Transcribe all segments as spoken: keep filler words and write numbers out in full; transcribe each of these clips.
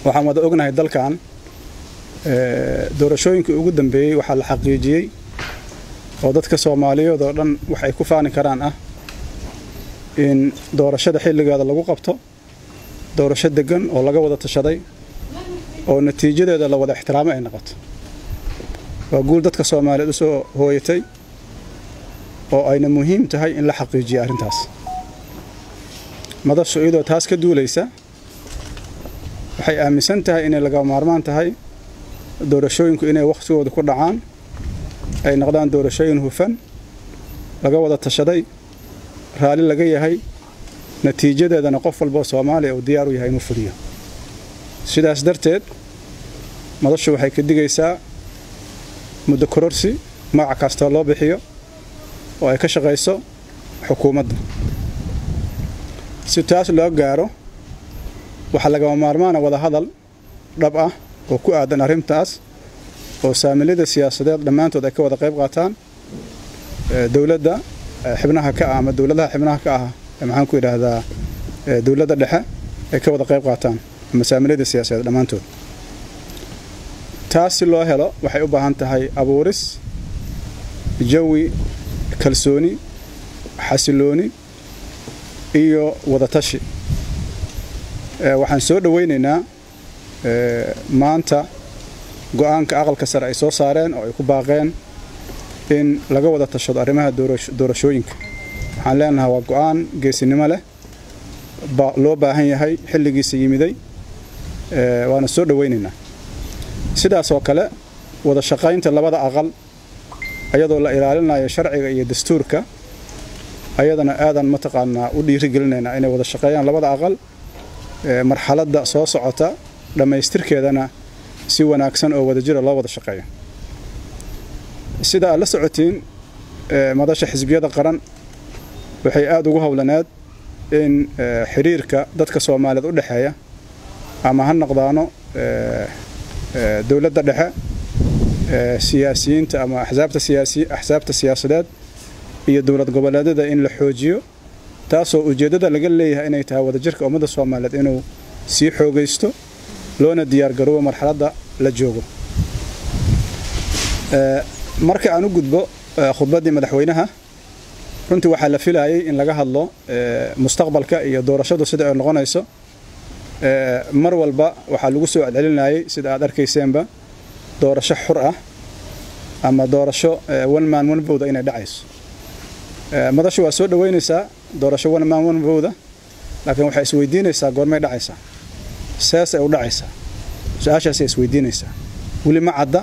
waxaan wada ognahay dalkan doorashooyinkii ugu dambeeyay waxa la xaqiijiyay oo dadka Soomaaliyeed oo dhan waxay ku faani karaan ah in doorashada xilligeeda lagu qabto doorasho degan oo laga wada tashaday oo natiijadeeda la wada ixtiraamo ay noqoto waa guul dadka Soomaaliyeed u soo hooyatay oo ayna muhiim tahay in la xaqiijiyo arrintaas madashu iyadoo taas ka duulaysa waxay aaminsan tahay inay laga maarmaan tahay doorashooyinku inay waqtigooda ku dhacaan ay noqdaan doorashooyin hufan laga wada tashaday raali laga yahay natiijadeedana qof walba Soomaali oo diyaar u yahay inuu fuliyo sidaas darteed madashu waxay ka digaysaa muddo kororsi magac kasta loo bixiyo oo ay ka shaqeyso xukuumadda si taas loo gaaro waxa laga maarmaan wada hadal dhab ah oo ku aadan arrintaas oo saamilada siyaasadeed dhamaantood ay ka wada qayb qaataan dawladda xubnaha ka ah ama dawladaha xubnaha ka ah maxaan ku yiraahdaa dawladda dhexe ay ka wada qayb qaataan ama saamilada siyaasadeed dhamaantood taas si loo helo waxay u baahan tahay abuuris jawi kalsooni xasilooni iyo wada tashi waxaan soo dhaweynaynaa maanta go'aanka aqalka sare ay soo saareen oo ay ku baaqeen in laga wada tashado arrimaha doorashooyinka waxaan leenahay waa go'aan geesinimo leh loo baahan yahay xilligiisa yimiday waana soo dhaweynaynaa sidaas oo kale wada shaqaynta labada aqal ayadoo la ilaalinayo sharciga iyo dastuurka ayadana aadan ma taqaanaa u dhiirigelinaynaa inay wada shaqeeyaan labada aqal marxaladda soo socota dhamaystirkeedana si wanaagsan oo wada jira loo wada shaqeeyo sida la socotiin madasha xisbiyada qaran waxay aad ugu hawlaneed in xiriirka dadka Soomaaliyeed u dhaxeeya ama ha noqdaano dawladda dhexe siyaasiyiinta ama axsaabta siyaasi axsaabta siyaasadeed iyo dawlad goboleedyada in la xoojiyo taasoo ujeedada laga leeyahay inay tahay wada jirka ummadda Soomaaliyeed inuu si xoogaysto loona diyaar garoobo marxaladda la joogo marka aan u gudbo khudbadii madaxweynaha runtii waxa la filayay in laga hadlo mustaqbalka iyo doorashadu sida ay noqonayso mar walba waxa lagu soo celcelinayay sida aad arkayseenba doorasho xur ah ama doorasho one man one vote inay dhacayso madashu waa soo dhaweynaysaa doorasho one man one vote laakiin waxa isweydiinaysaa goormay dhacaysaa saas ay u dhacaysaa su'aashaas ay isweydiinaysaa wali ma cadda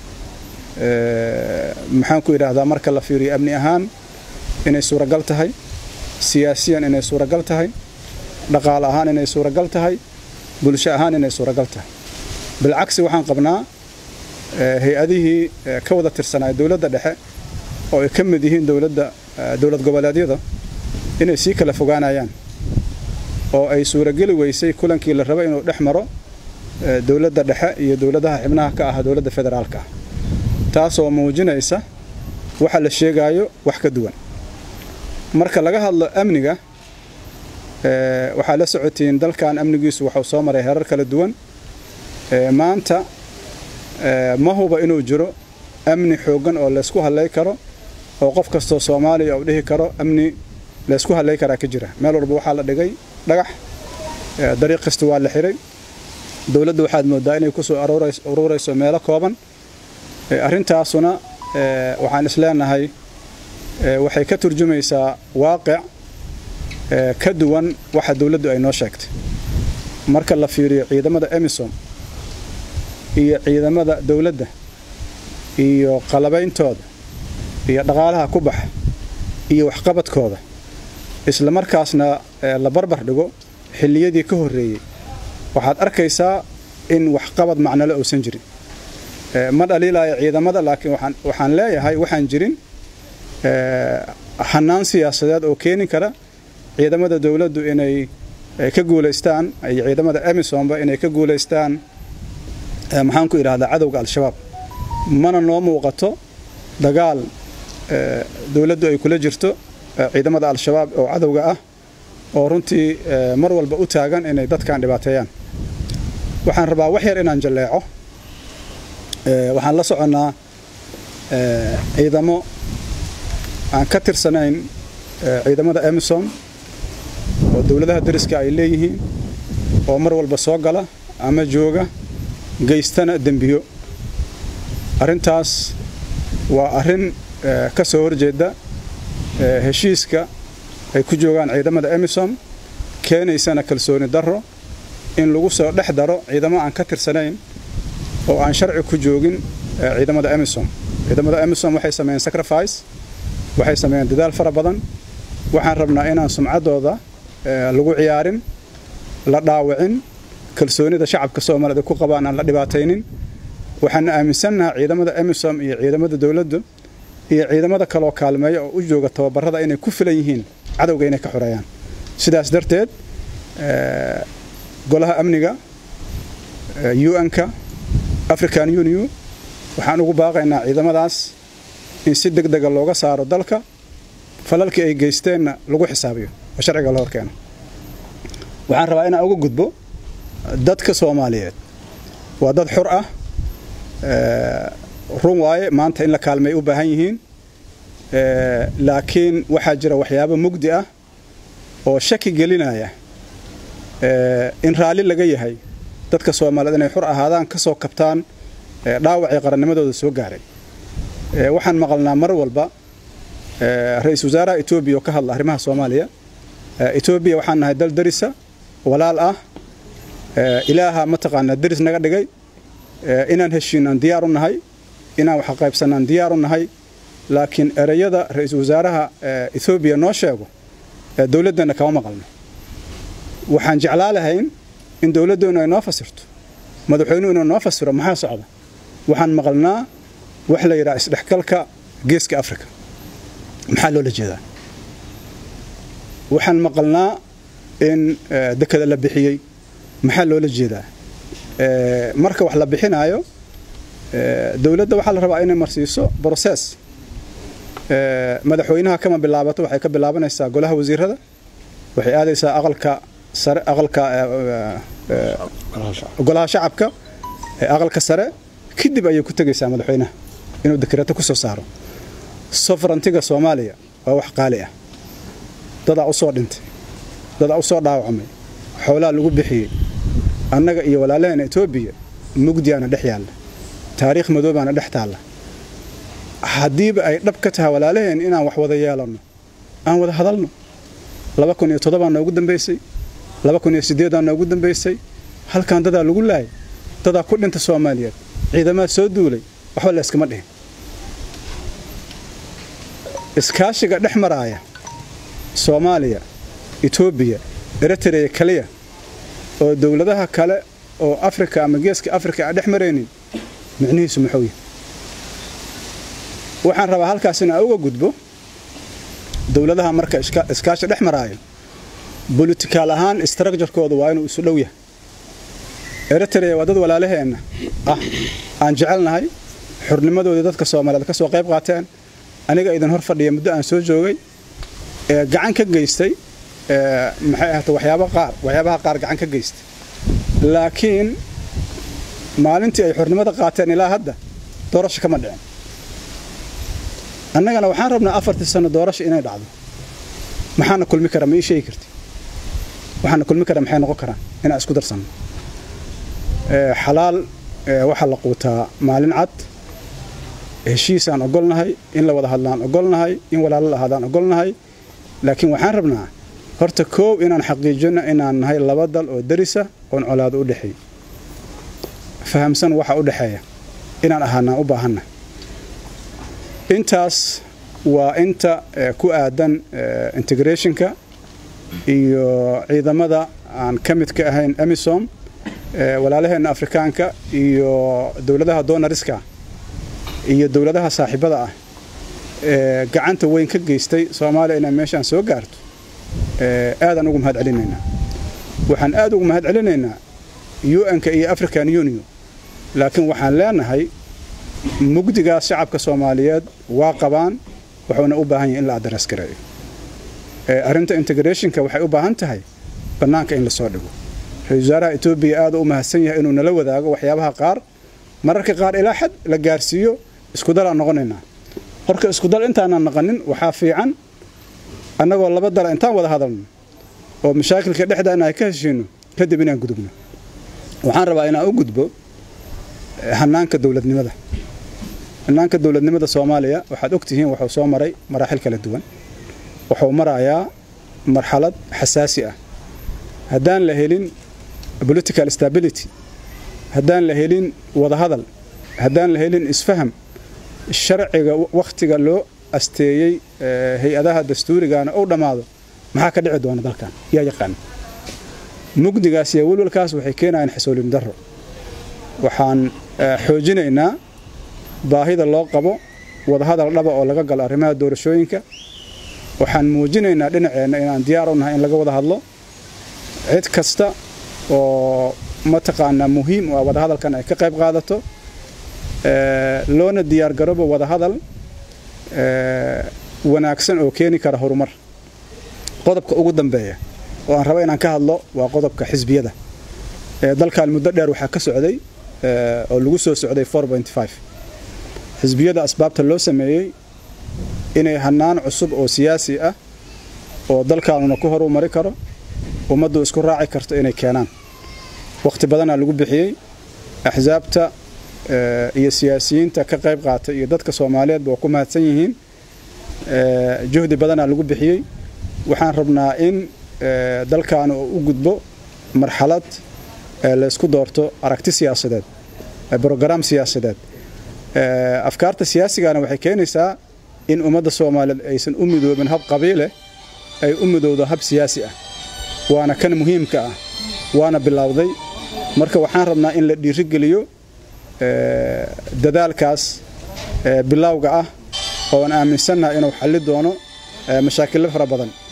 maxaan ku yiraahdaa marka la fiiriyo amni ahaan inay suuragal tahay siyaasiyan inay suuragal tahay dhaqaale ahaan inay suuragal tahay bulsho ahaan inay suuragal tahay bilcagsi waxaan qabnaa hay'adihii ka wada tirsanaa dawladda dhexe oo ay ka mid yihiin dawladda dawlad goboleedyada inay si kala fogaanayaan oo ay suuragali weysay kulankii la rabo inuu dhex maro dawladda dhexe iyo dawladaha xubnaha ka ah dawladda federaalka taasoo muujinaysa waxa la sheegayo wax ka duwan marka laga hadlo amniga waxa la socotiin dalkan amnigiisu waxa soo maray heerar kala duwan maanta ma huba inuu jiro amni xoogan oo la isku halay karo oo qof kasto Soomaaliya uu dhihi karo amni la isku halay kara ka jira meel walba waxa la dhigay dhagax dariiq kasta waa la xiray dawladdu waxaad moodaa inay ku soo aroorayso ururayso meelo kooban arrintaasuna waxaan isleenahay waxay ka turjumaysaa waaqic ka duwan waxa dawladdu ay noo sheegtay marka la fiiriyo ciidamada Amisom iyo ciidamada dawladda iyo qalabeyntooda iyo dhaqaalaha ku bax iyo wax qabadkooda isla markaasna la barbar dhigo xilliyadii ka horeeyay waxaad arkaysaa in wax qabad macno la oosan jirin ma dhaliilaya ciidamada laakiin waxaan waxaan leeyahay waxaan jirin xanaan siyaasadeed oo keenin kara ciidamada dawladdu inay ka guuleystaan ay ciidamada Amisomba inay ka guuleystaan maxaan ku yiraahdaa cadawga al-shabaab mana noo muuqato dagaal dawladdu ay kula jirto ciidamada al-shabaab oo cadawga ah oo runtii mar walba u taagan inay dadkan dhibaateeyaan waxaan rabaa wax yar inaan jaleeco waxaan la soconaa ciidamo aan ka tirsanayn ciidamada Amisom oo dawladaha dariska ay leeyihiin oo mar walba soo gala ama jooga geystana dambiyo arintaas waa arin ka soo horjeeda heshiiska ay ku joogaan ciidamada Amisom keenaysana kalsooni darro in lagu soo dhex daro ciidamo aan ka tirsanayn oo aan sharci ku joogin ciidamada Amisom ciidamada Amisom waxay sameeyeen sacrifice waxay sameeyeen dadaal fara badan waxaan rabnaa inaan sumcadooda lagu ciyaarin la dhaawicin kalsoonida shacabka Soomaaliyeed ku qabaan aan la dhibaataynin waxaan aaminsanahay ciidamada Amisom iyo ciidamada dawladda iyo ciidamada kale oo kaalmeeya oo u jooga tababarada inay ku filan yihiin cadawga inay ka xoreeyaan sidaas darteed golaha amniga U N-ka African Union waxaan ugu baaqaynaa ciidamadaas in si degdeg ah looga saaro dalka falalkii ay geysteenna lagu xisaabiyo oo sharciga loo keeno waxaan rabaa inaan uga gudbo dadka Soomaaliyeed waa dad xor ah run waaye maanta in la kaalmeeyo u baahan yihiin laakiin waxa jira waxyaabo mugdi ah oo shaki gelinaya in raali laga yahay dadka Soomaaliyeed inay xor ahaadaan ka soo kabtaan dhaawacii qarannimadooda soo gaaray waxaan maqalnaa mar walba ra'iisul wasaaraha Itoobiya oo ka hadla arrimaha Soomaaliya Itoobiya waxaan nahay dal darisa walaal ah ilaaha ma taqaana daris naga dhigay inaan heshiinaan diyaar u nahay inaan wax qaybsanaan diyaar u nahay laakiin erayada ra'iisul wasaaraha Itoobiya noo sheego dawladana kama maqalno waxaan jeclaa lahayn in dawladdu ay noo fasirto madaxweynuhu inuu noo fasiro maxaa socda waxaan maqalnaa wax la yiraahdo isdhexgalka geeska Afrika maxaa loo jeedaa waxaan maqalnaa in dekada la bixiyay maxaa loo jeedaa marka wax la bixinayo dawladda waxa la rabaa inay marsiiso process madaxweynaha kama bilaabato waxay ka bilaabanaysaa golaha wasiirada waxay aadaysaa aqalka sare aqalka golaha shacabka aqalka sare kadib ayay ku tagaysaa madaxweynaha inuu dekreeto ku soo saaro sovereignty-ga Soomaaliya waa wax qaali ah dada u soo dhintay dada u soo dhaawacmay xoolaha lagu bixiyay annaga iyo walaalaheena Itoobiya mugdiyaana dhex yaalla taariikh madoobaana dhex taalla hadiiba ay dhab ka tahay walaalaheen inaan wax wada yeelano aan wada hadalno laba kun iyo toddoba noogu dambeysay laba kun iyo siddeed noogu dambeysay halkaan dada lagu laayay dada ku dhinta Soomaaliyeed ciidamada soo duulay waxba la iskama dhihin iskaashiga dhex maraya Soomaaliya Itoobiya Eritrea kaliya oo dawladaha kale oo Afrika ama geeska Afrika ay dhex mareenin macnihiisu muxuu yahay waxaan rabaa halkaas in aan uga gudbo dawladaha marka iskaashi dhex maraya political ahaan structure-kooda waa inuu isu dhow yahay Eritrea waa dad walaalaheena ah aan jecelnahay xornimadooda dadka Soomaaliyeed ka soo qayb qaateen aniga idan hor fadhiya muddo aan soo joogay ee gacan ka geystay ee maxay ahayd waxyaabo qaar waxyaabaha qaar gacan ka geystay laakiin maalintii ay xornimada qaateen ilaa hadda doorasho kama dhicin annagana waxaan rabnaa afartii sano doorasho inay dhacdo maxaana kulmi kara ma ii sheegi karti waxaana kulmi kara maxay noqon karaan inaan isku darsano ee xalaal waxa la quutaa maalin cad heshiisaan ogolnahay in la wada hadlaan ogolnahay in walaalo la hadaan ogolnahay laakiin waxaan rabnaa horta koow inaan xaqiijino inaan nahay laba dal oo darisa oo colaad u dhaxay fahamsan waxa u dhaxeeya inaan ahaana u baahanna intaas waa inta ku aadan integrationka iyo ciidamada aan kamid ka ahayn Amisom walaalaheena Afrikaanka iyo dawladaha donoriska iyo dawladaha saaxiibada ah ee gacanta weyn ka geystay Soomaaliya inay meeshan soo gaarto ee aadan ugu mahad celinaynaa waxaan aad ugu mahad celinaynaa U N-ka iyo African Union laakiin waxaan leenahay mugdiga shacabka Soomaaliyeed waa qabaan waxaana u baahan yahay in la address gareeyo ee arinta integrationka waxay u baahan tahay banaanka in la soo dhigo wasaaraha Itoobiya aad u mahadsan yahay inuu nala wadaago waxyaabaha qaar mararka qaar ilaa xad la gaarsiiyo isku dal aan noqonayna horka isku dal intaan aan naqanin waxa fiican annagoo laba dal intaan wada hadalno oo mashaakilka dhexdeena ay ka heshiino kadib inaan gudubno waxaan rabaa inaan u gudbo hanaanka dawladnimada hanaanka dawladnimada Soomaaliya waxaad ogtihiin waxa soo maray maraaxil kala duwan waxa uu marayaa marxalad xasaasi ah haddaan la helin political stability haddaan la helin wada hadal haddaan la helin isfaham sharciga waqtiga loo asteeyay hay'adaha dastuurigaana oo dhamaado maxaa ka dhici doona dalkan yaa yaqaan mugdigaas iyo walwalkaas waxay keenayaan xasoolin darro waxaan xoojinaynaa baahida loo qabo wada hadal dhaba oo laga galo arrimaha doorashooyinka waxaan muujinaynaa dhinaceena inaan diyaar u nahay in laga wada hadlo cid kasta oo mataqaana muhiim oo wada hadalkan ay ka qayb qaadato ee loona diyaar garoobo wada hadal ee wanaagsan oo keeni kara horumar qodobka ugu dambeeya oo aan rabo inaan ka hadlo waa qodobka xisbiyada ee dalka muddo dheer waxa ka socday ee oo lagu soo socday four point five xisbiyada asbaabta loo sameeyay inay hanaan cusub oo siyaasi ah oo dalkaanuna ku horumari karo ummaddu isku raaci karto inay keenaan waqti badan lagu bixiyay axsaabta iyo siyaasiyiinta ka qayb qaatay iyo dadka Soomaaliyeed oo ku mahadsan yihiin ee juhdi badan lagu bixiyay waxaan rabnaa in dalkaanu u gudbo marxalad la isku doorto aragti siyaasadeed program siyaasadeed afkaarta siyaasigana waxay keenaysaa in ummadda Soomaaliyeed aysan u midoobin hab qabiile ay u midowdo hab siyaasi ah waana kan muhiimka ah waana bilowday marka waxaan rabnaa in la dhiirigeliyo ee dadaalkaas ee bilowga ah oo aan aaminsanahay inuu xalli doono mashaakil fara badan